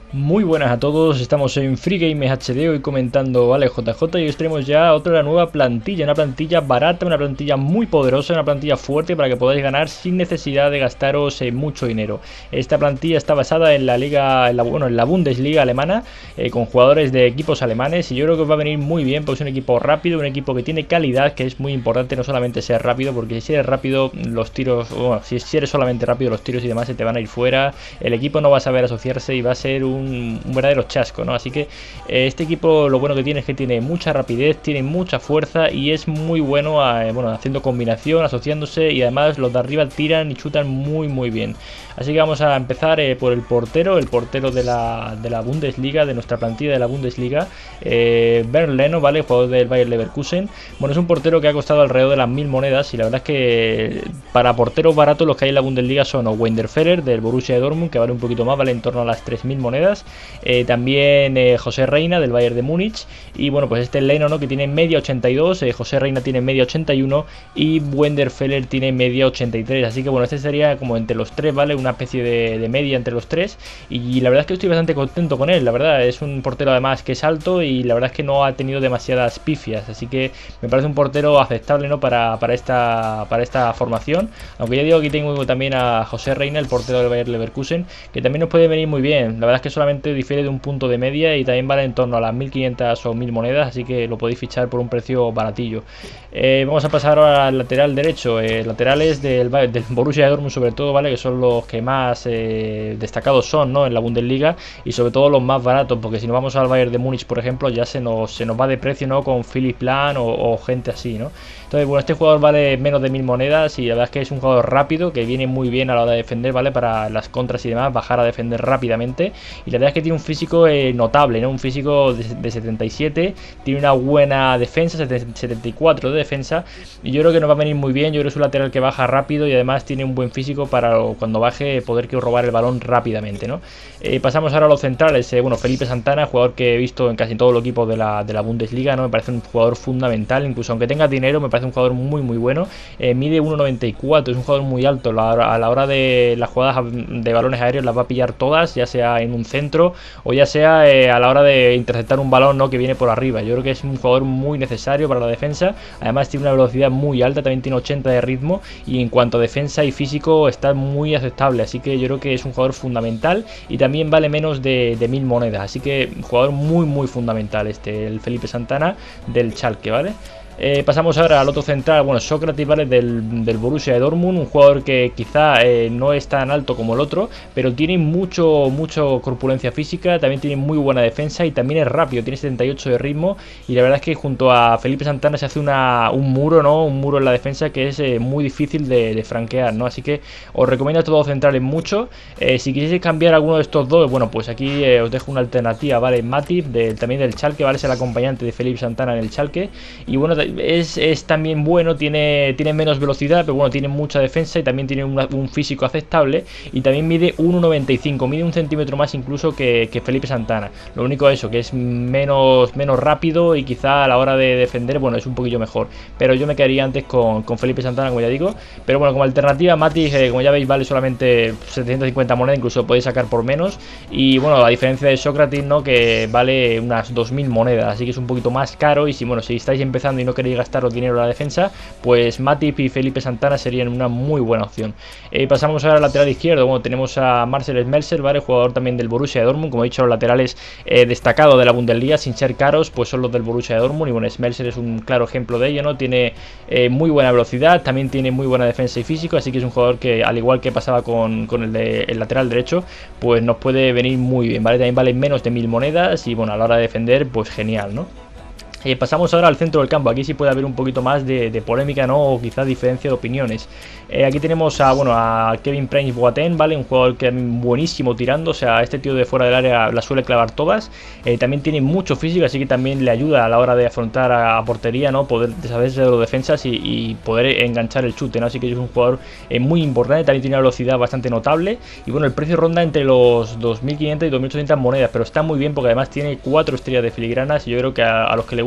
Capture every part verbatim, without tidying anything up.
Muy buenas a todos, estamos en Free Games H D hoy comentando, vale, J J, y os traemos ya otra nueva plantilla, una plantilla barata, una plantilla muy poderosa, una plantilla fuerte para que podáis ganar sin necesidad de gastaros eh, mucho dinero. Esta plantilla está basada en la liga, en la, bueno, en la Bundesliga alemana, eh, con jugadores de equipos alemanes, y yo creo que os va a venir muy bien porque es un equipo rápido, un equipo que tiene calidad, que es muy importante no solamente ser rápido, porque si eres rápido los tiros, bueno, si, si eres solamente rápido los tiros y demás se te van a ir fuera, el equipo no va a saber asociarse y va a ser un Un, un verdadero chasco, ¿no? Así que eh, este equipo lo bueno que tiene es que tiene mucha rapidez, tiene mucha fuerza y es muy bueno, a, bueno haciendo combinación, asociándose, y además los de arriba tiran y chutan muy muy bien. Así que vamos a empezar eh, por el portero, el portero de la, de la Bundesliga, de nuestra plantilla de la Bundesliga, eh, Bernd Leno, ¿vale? Jugador del Bayer Leverkusen. Bueno, es un portero que ha costado alrededor de las mil monedas y la verdad es que para porteros baratos los que hay en la Bundesliga son o Wenderfeller del Borussia de Dortmund, que vale un poquito más, vale en torno a las tres mil monedas. Eh, también eh, José Reina del Bayern de Múnich, y bueno, pues este Leno, ¿no?, que tiene media ochenta y dos, eh, José Reina tiene media ochenta y uno y Wenderfeller tiene media ochenta y tres, así que bueno, este sería como entre los tres, ¿vale? Una especie de, de media entre los tres, y la verdad es que estoy bastante contento con él. La verdad es un portero además que es alto y la verdad es que no ha tenido demasiadas pifias, así que me parece un portero aceptable, ¿no?, para, para, esta, para esta formación, aunque ya digo, aquí tengo también a José Reina, el portero del Bayer Leverkusen, que también nos puede venir muy bien. La verdad es que solamente difiere de un punto de media y también vale en torno a las mil quinientas o mil monedas, así que lo podéis fichar por un precio baratillo. Eh, vamos a pasar ahora al lateral derecho, eh, laterales del, del Borussia de Dortmund sobre todo, ¿vale?, que son los que más eh, destacados son, ¿no?, en la Bundesliga, y sobre todo los más baratos, porque si nos vamos al Bayern de Múnich, por ejemplo, ya se nos, se nos va de precio, ¿no?, con Philipp Lahm o, o gente así, ¿no? Entonces, bueno, este jugador vale menos de mil monedas y la verdad es que es un jugador rápido, que viene muy bien a la hora de defender, ¿vale?, para las contras y demás, bajar a defender rápidamente, y la verdad es que tiene un físico eh, notable, ¿no?, un físico de, de setenta y siete, tiene una buena defensa, setenta y cuatro de defensa, y yo creo que nos va a venir muy bien. Yo creo que es un lateral que baja rápido y además tiene un buen físico para cuando baje poder que robar el balón rápidamente, ¿no? Eh, pasamos ahora a los centrales. Eh, bueno, Felipe Santana, jugador que he visto en casi todos los equipos de la, de la Bundesliga, ¿no? Me parece un jugador fundamental, incluso aunque tenga dinero, me parece un jugador muy muy bueno. Eh, mide uno noventa y cuatro, es un jugador muy alto, la, a la hora de las jugadas de balones aéreos las va a pillar todas, ya sea en un centro o ya sea eh, a la hora de interceptar un balón, ¿no?, que viene por arriba. Yo creo que es un jugador muy necesario para la defensa, además tiene una velocidad muy alta, también tiene ochenta de ritmo, y en cuanto a defensa y físico está muy aceptable, así que yo creo que es un jugador fundamental y también vale menos de, de mil monedas, así que un jugador muy muy fundamental este, el Felipe Santana del Schalke, ¿vale? Eh, pasamos ahora al otro central, bueno, Sócrates, ¿vale?, del, del Borussia de Dortmund, un jugador que quizá eh, no es tan alto como el otro, pero tiene mucho, mucho corpulencia física, también tiene muy buena defensa y también es rápido, tiene setenta y ocho de ritmo, y la verdad es que junto a Felipe Santana se hace una, un muro, ¿no?, un muro en la defensa que es eh, muy difícil de, de franquear, ¿no? Así que os recomiendo a estos dos centrales mucho. Eh, si quisierais cambiar alguno de estos dos, bueno, pues aquí eh, os dejo una alternativa, ¿vale? Matip, de, también del Schalke, ¿vale?, es el acompañante de Felipe Santana en el Schalke, y bueno, Es, es también bueno, tiene, tiene menos velocidad, pero bueno, tiene mucha defensa y también tiene una, un físico aceptable, y también mide uno noventa y cinco, mide un centímetro más incluso que, que Felipe Santana. Lo único eso, que es menos, menos rápido y quizá a la hora de defender, bueno, es un poquillo mejor, pero yo me quedaría antes con, con Felipe Santana, como ya digo. Pero bueno, como alternativa, Matic, eh, como ya veis, vale solamente setecientas cincuenta monedas, incluso podéis sacar por menos, y bueno, a diferencia de Sócrates, ¿no?, que vale unas dos mil monedas, así que es un poquito más caro, y si, bueno, si estáis empezando y no queréis gastar dinero a la defensa, pues Matip y Felipe Santana serían una muy buena opción. Eh, pasamos ahora al lateral izquierdo. Bueno, tenemos a Marcel Schmelzer, ¿vale?, jugador también del Borussia de Dortmund. Como he dicho, los laterales eh, destacados de la Bundesliga, sin ser caros, pues son los del Borussia de Dortmund, y bueno, Schmelzer es un claro ejemplo de ello, ¿no? Tiene eh, muy buena velocidad, también tiene muy buena defensa y físico, así que es un jugador que, al igual que pasaba con, con el, de, el lateral derecho, pues nos puede venir muy bien, ¿vale? También vale menos de mil monedas y bueno, a la hora de defender, pues genial, ¿no? Eh, pasamos ahora al centro del campo. Aquí sí puede haber un poquito más de, de polémica, ¿no?, o quizás diferencia de opiniones. Eh, aquí tenemos a, bueno, a Kevin Prince Boateng, ¿vale?, un jugador que es buenísimo tirando, o sea, este tío de fuera del área la suele clavar todas. Eh, también tiene mucho físico, así que también le ayuda a la hora de afrontar a, a portería, ¿no?, poder deshacerse de los defensas y, y poder enganchar el chute, ¿no? Así que es un jugador eh, muy importante, también tiene una velocidad bastante notable, y bueno, el precio ronda entre los dos mil quinientas y dos mil ochocientas monedas, pero está muy bien porque además tiene cuatro estrellas de filigranas, y yo creo que a, a los que le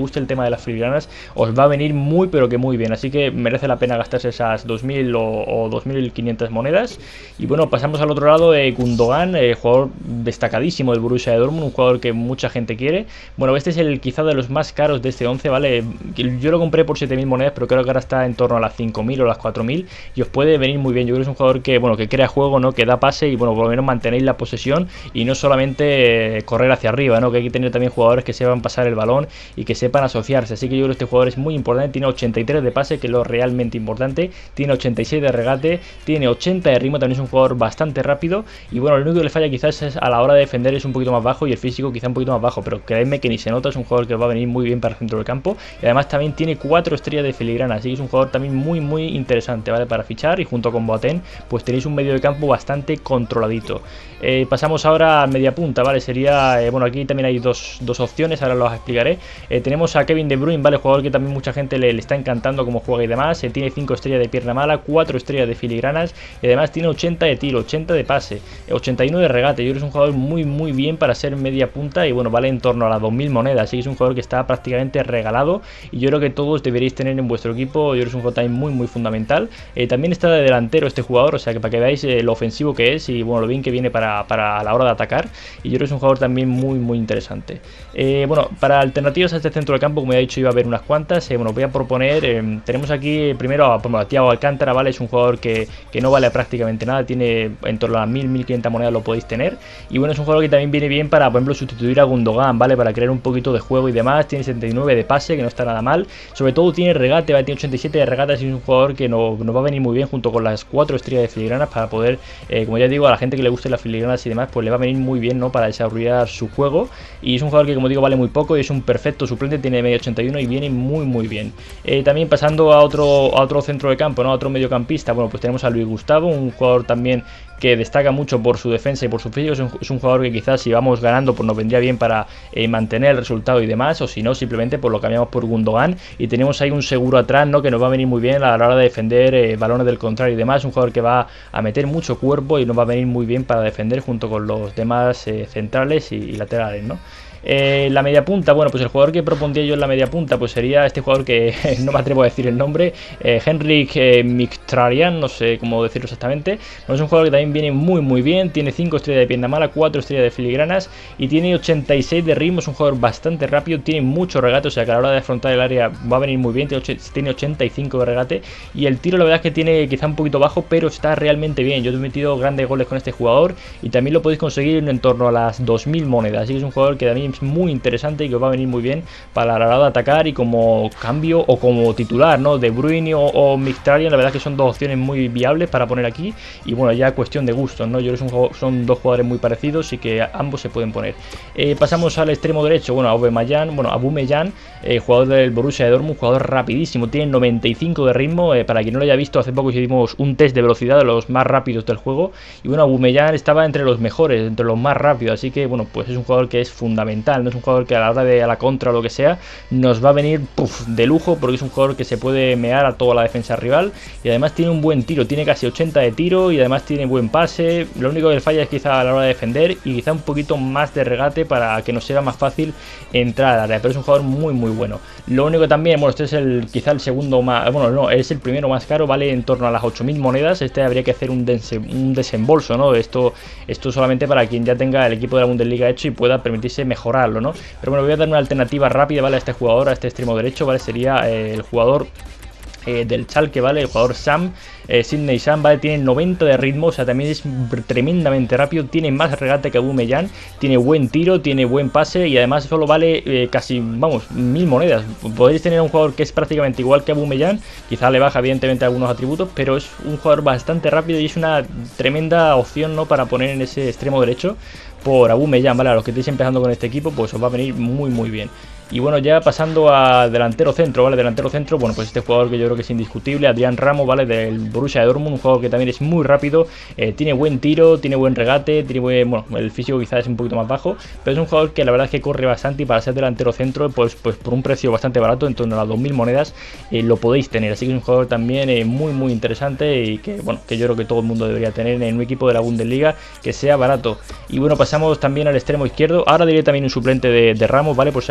guste el tema de las filigranas, os va a venir muy pero que muy bien, así que merece la pena gastarse esas dos mil o, o dos mil quinientas monedas. Y bueno, pasamos al otro lado de Gundogan, eh, jugador destacadísimo del Borussia de Dortmund, un jugador que mucha gente quiere. Bueno, este es el quizá de los más caros de este once, ¿vale? Yo lo compré por siete mil monedas, pero creo que ahora está en torno a las cinco mil o las cuatro mil y os puede venir muy bien. Yo creo que es un jugador que, bueno, que crea juego, ¿no? Que da pase y, bueno, por lo menos mantenéis la posesión y no solamente eh, correr hacia arriba, ¿no? Que hay que tener también jugadores que sepan pasar el balón y que sepan asociarse. Así que yo creo que este jugador es muy importante. Tiene ochenta y tres de pase, que es lo realmente importante. Tiene ochenta y seis de regate, tiene ochenta de ritmo, también es un jugador bastante rápido. Y bueno, lo único que le falla quizás es a la hora de defender, es un poquito más bajo, y el físico quizá un poquito más bajo, pero creedme que ni se nota. Es un jugador que va a venir muy bien para el centro del campo y además también tiene cuatro estrellas de filigrana, así que es un jugador también muy muy interesante, ¿vale? Para fichar, y junto con Boateng pues tenéis un medio de campo bastante controladito. Eh, pasamos ahora a media punta, ¿vale? Sería, eh, bueno, aquí también hay dos, dos opciones, ahora los explicaré. Eh, tenemos a Kevin De Bruyne, ¿vale? Jugador que también mucha gente le, le está encantando como juega y demás. Eh, tiene cinco estrellas de pierna mala, cuatro estrellas de filigranas y además tiene ochenta de tiro, ochenta de pase, ochenta y nueve de regate. Yo creo que es un jugador muy muy bien para ser media punta y, bueno, vale en torno a las dos mil monedas, así que es un jugador que está prácticamente regalado y yo creo que todos deberéis tener en vuestro equipo. Yo creo que es un jugador también muy muy fundamental. Eh, también está de delantero este jugador, o sea que para que veáis eh, lo ofensivo que es y, bueno, lo bien que viene para, para a la hora de atacar, y yo creo que es un jugador también muy muy interesante. Eh, bueno, para alternativas a este centro de campo, como ya he dicho, iba a haber unas cuantas. Eh, bueno, voy a proponer, eh, tenemos aquí primero a, a Thiago Alcántara, ¿vale? Es un jugador que, que no vale prácticamente nada, tiene en torno a las mil, mil quinientas monedas, lo podéis tener, y bueno, es un jugador que también viene bien para, por ejemplo, sustituir a Gundogan, ¿vale? Para crear un poquito de juego y demás. Tiene setenta y nueve de pase, que no está nada mal, sobre todo tiene regate, ¿vale? Tiene ochenta y siete de regate, así es un jugador que nos no va a venir muy bien junto con las cuatro estrellas de filigranas para poder, eh, como ya digo, a la gente que le guste las filigranas y demás, pues le va a venir muy bien, ¿no? Para desarrollar su juego, y es un jugador que, como digo, vale muy poco y es un perfecto suplente, tiene medio ochenta y uno y viene muy muy bien. Eh, también pasando a otro, a otro centro de campo, ¿no? A otro mediocampista, bueno, pues tenemos a Luis Gustavo, un jugador también que destaca mucho por su defensa y por su físico. Es un, es un jugador que quizás si vamos ganando pues nos vendría bien para eh, mantener el resultado y demás, o si no, simplemente pues lo cambiamos por Gundogan y tenemos ahí un seguro atrás, ¿no? Que nos va a venir muy bien a la hora de defender eh, balones del contrario y demás. Un jugador que va a meter mucho cuerpo y nos va a venir muy bien para defender junto con los demás eh, centrales y, y laterales, ¿no? Eh, la media punta, bueno, pues el jugador que propondría yo en la media punta pues sería este jugador que no me atrevo a decir el nombre, eh, Henrik eh, Mkhitaryan, no sé cómo decirlo exactamente. Bueno, es un jugador que también viene muy muy bien, tiene cinco estrellas de pierna mala, cuatro estrellas de filigranas y tiene ochenta y seis de ritmo. Es un jugador bastante rápido, tiene mucho regate, o sea que a la hora de afrontar el área va a venir muy bien, tiene ochenta y cinco de regate y el tiro la verdad es que tiene quizá un poquito bajo, pero está realmente bien. Yo he metido grandes goles con este jugador y también lo podéis conseguir en torno a las dos mil monedas, así que es un jugador que también es muy interesante y que os va a venir muy bien para la hora de atacar y como cambio o como titular, ¿no? De Bruyne o, o Mkhitaryan, la verdad que son dos opciones muy viables para poner aquí y, bueno, ya cuestión de gustos, ¿no? Yo creo que son, son dos jugadores muy parecidos y que ambos se pueden poner. Eh, pasamos al extremo derecho, bueno, a Aubameyang, bueno, a Aubameyang, eh, jugador del Borussia de Dortmund, jugador rapidísimo, tiene noventa y cinco de ritmo, eh, para quien no lo haya visto, hace poco hicimos un test de velocidad de los más rápidos del juego y, bueno, Aubameyang estaba entre los mejores, entre los más rápidos, así que, bueno, pues es un jugador que es fundamental, no es un jugador que a la hora de a la contra o lo que sea nos va a venir puff, de lujo, porque es un jugador que se puede mear a toda la defensa rival y además tiene un buen tiro, tiene casi ochenta de tiro y además tiene buen pase. Lo único que le falla es quizá a la hora de defender y quizá un poquito más de regate para que nos sea más fácil entrar al área, pero es un jugador muy muy bueno. Lo único también, bueno, este es el quizá el segundo más, bueno, no, es el primero más caro, vale en torno a las ocho mil monedas. Este habría que hacer un, un desembolso, ¿no? Esto, esto solamente para quien ya tenga el equipo de la Bundesliga hecho y pueda permitirse mejorarlo, ¿no? Pero bueno, voy a dar una alternativa rápida, ¿vale? A este jugador, a este extremo derecho, ¿vale? Sería eh, el jugador eh, del Schalke, ¿vale? El jugador Sam, eh, Sidney Sam, ¿vale? Tiene noventa de ritmo, o sea, también es tremendamente rápido, tiene más regate que Aubameyang, tiene buen tiro, tiene buen pase y además solo vale eh, casi, vamos, mil monedas. Podéis tener un jugador que es prácticamente igual que Aubameyang, quizá le baja evidentemente algunos atributos, pero es un jugador bastante rápido y es una tremenda opción, ¿no? Para poner en ese extremo derecho por Aubameyang, ¿vale? A los que estéis empezando con este equipo, pues os va a venir muy muy bien. Y bueno, ya pasando a delantero centro, ¿vale? Delantero centro, bueno, pues este jugador que yo creo que es indiscutible, Adrián Ramos, ¿vale? Del Borussia de Dortmund, un jugador que también es muy rápido, eh, tiene buen tiro, tiene buen regate, tiene buen, bueno, el físico quizás es un poquito más bajo, pero es un jugador que la verdad es que corre bastante y para ser delantero centro, pues, pues por un precio bastante barato, en torno a las dos mil monedas, eh, lo podéis tener. Así que es un jugador también eh, muy, muy interesante y que, bueno, que yo creo que todo el mundo debería tener en un equipo de la Bundesliga que sea barato. Y bueno, pasamos también al extremo izquierdo. Ahora diré también un suplente de, de Ramos, ¿vale? Por si alguno no lo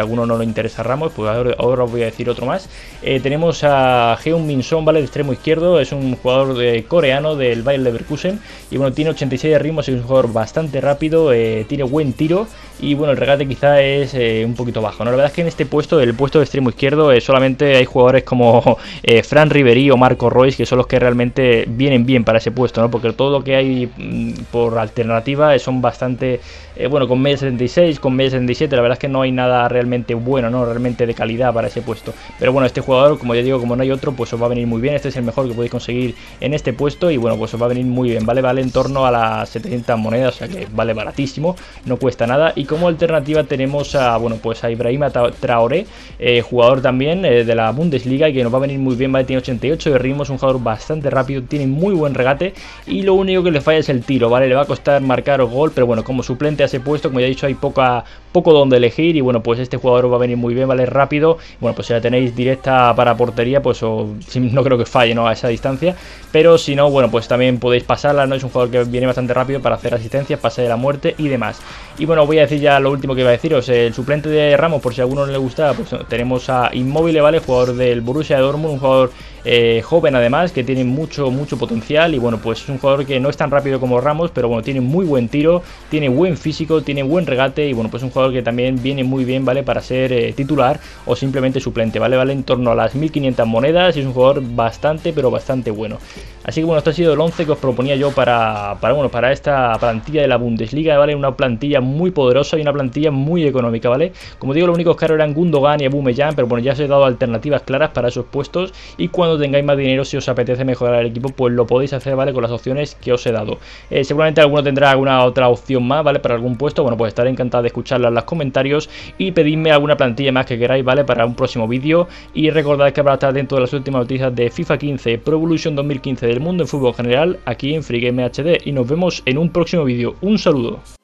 interesa a Ramos, pues ahora, ahora os voy a decir otro más. Eh, tenemos a Heung-min Son, ¿vale? De extremo izquierdo, es un jugador de, coreano del Bayer Leverkusen y bueno, tiene ochenta y seis de ritmo, es un jugador bastante rápido, eh, tiene buen tiro y bueno, el regate quizá es eh, un poquito bajo, ¿no? La verdad es que en este puesto, el puesto de extremo izquierdo, eh, solamente hay jugadores como eh, Fran Ribéry o Marco Reus que son los que realmente vienen bien para ese puesto, ¿no? Porque todo lo que hay mmm, por alternativa son bastante, eh, bueno, con media setenta y seis, con media setenta y siete, la verdad es que no hay nada realmente bueno, ¿no? Realmente de calidad para ese puesto. Pero bueno, este jugador, como ya digo, como no hay otro, pues os va a venir muy bien. Este es el mejor que podéis conseguir en este puesto y bueno, pues os va a venir muy bien, ¿vale? Vale en torno a las setecientas monedas, o sea que vale baratísimo, no cuesta nada. Y como alternativa tenemos a, bueno, pues a Ibrahima Traoré, eh, jugador también eh, de la Bundesliga y que nos va a venir muy bien, ¿vale? Tiene ochenta y ocho de ritmo, es un jugador bastante rápido, tiene muy buen regate y lo único que le falla es el tiro, ¿vale? Le va a costar marcar gol, pero bueno, como suplente a ese puesto, como ya he dicho, hay poca, poco donde elegir y bueno, pues este jugador os va a venir muy bien, ¿vale? Rápido, bueno, pues si la tenéis directa para portería, pues o, no creo que falle, ¿no? A esa distancia, pero si no, bueno, pues también podéis pasarla, ¿no? Es un jugador que viene bastante rápido para hacer asistencias, pase de la muerte y demás. Y bueno, voy a decir ya lo último que iba a deciros, el suplente de Ramos, por si a alguno no le gusta, pues tenemos a Immobile, ¿vale? Jugador del Borussia Dortmund, un jugador eh, joven además, que tiene mucho, mucho potencial y bueno, pues es un jugador que no es tan rápido como Ramos, pero bueno, tiene muy buen tiro, tiene buen físico, tiene buen regate y bueno, pues es un jugador que también viene muy bien, ¿vale? Para ser eh, titular o simplemente suplente, ¿vale? Vale en torno a las mil quinientas monedas y es un jugador bastante, pero bastante bueno. Así que bueno, esto ha sido el once que os proponía yo para, para, bueno, para esta plantilla de la Bundesliga, ¿vale? Una plantilla muy poderosa y una plantilla muy económica, ¿vale? Como digo, los únicos caros eran Gundogan y Aubameyang, pero bueno, ya os he dado alternativas claras para esos puestos y cuando tengáis más dinero, si os apetece mejorar el equipo, pues lo podéis hacer, ¿vale? Con las opciones que os he dado. Eh, seguramente alguno tendrá alguna otra opción más, ¿vale? Para algún puesto, bueno, pues estaré encantado de escucharla en los comentarios y pedidme alguna plantilla más que queráis, ¿vale? Para un próximo vídeo y recordad que habrá estar dentro de las últimas noticias de FIFA quince, Pro Evolution dos mil quince del mundo en fútbol general aquí en FreeGameHD y nos vemos en un próximo vídeo. Un saludo.